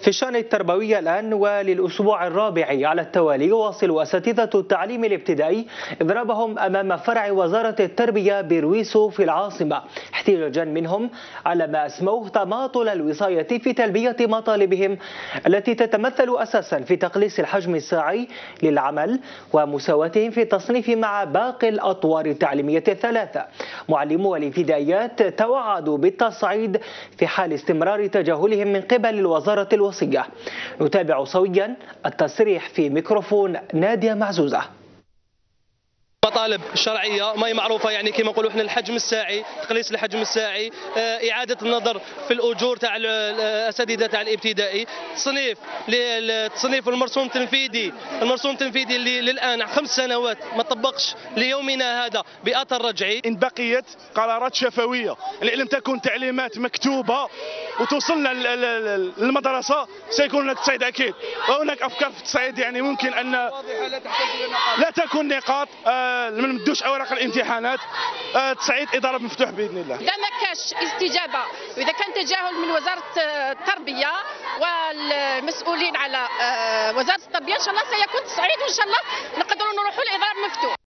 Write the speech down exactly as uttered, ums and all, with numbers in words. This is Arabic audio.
في الشأن التربوي الآن، وللأسبوع الرابع على التوالي يواصل أساتذة التعليم الابتدائي إضرابهم أمام فرع وزارة التربية برويسو في العاصمة، احتجاجا منهم على ما أسموه تماطل الوصاية في تلبية مطالبهم التي تتمثل أساسا في تقليص الحجم الساعي للعمل ومساواتهم في التصنيف مع باقي الأطوار التعليمية الثلاثة. معلمو الابتدائيات توعدوا بالتصعيد في حال استمرار تجاهلهم من قبل الوزارة الوصية. نتابع سويا التصريح في ميكروفون نادية معزوزة. مطالب شرعيه ما هي معروفه، يعني كما نقولوا احنا الحجم الساعي، تقليص الحجم الساعي، اعاده النظر في الاجور تاع الاساتذه تاع الابتدائي، تصنيف للتصنيف المرسوم التنفيذي، المرسوم التنفيذي اللي للان خمس سنوات ما طبقش ليومنا هذا باثر رجعي. ان بقيت قرارات شفويه، ان لم تكن تعليمات مكتوبه وتوصلنا للمدرسه سيكون هناك تصعيد اكيد، وهناك افكار في التصعيد، يعني ممكن ان لا تكون نقاط، ما نمدوش اوراق الامتحانات، تصعيد اضراب مفتوح باذن الله. اذا ما كاش استجابه واذا كان تجاهل من وزاره التربيه والمسؤولين على وزاره التربيه ان شاء الله سيكون تصعيد، وان شاء الله نقدروا نروحوا لاضراب مفتوح.